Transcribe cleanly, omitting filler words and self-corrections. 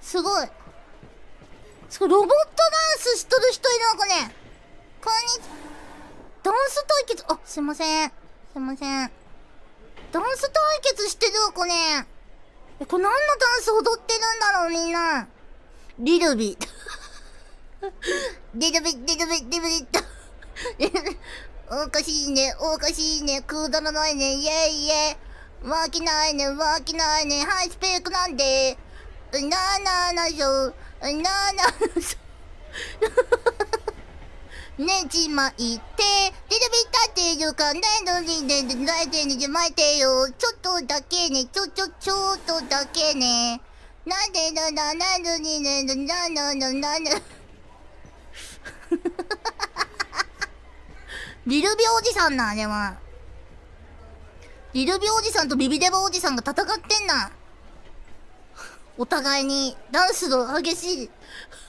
すごい。ロボットダンスしとる人いるのかね。こんにちは。ダンス対決、あ、すいません。すいません。ダンス対決してるのかね。これ何のダンス踊ってるんだろう、みんな。リルビ。リルビ、リルビ、リルビ。おかしいね、おかしいね、くだらないね、イェイイェイ。わきないね、わきないね、ハイスペックなんで。なななしょ、なななしょ。ねじまいて、リルビ立ってるかねのにね、来てにじまいてよ。ちょっとだけね、ちょっとだけね。なんでなななのにね、ななななな。リルビおじさんな、あれは。リルビおじさんとビビデバおじさんが戦ってんな。お互いにダンスの激しい